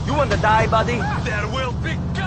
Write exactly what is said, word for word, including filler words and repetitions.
You want to die, buddy? There will be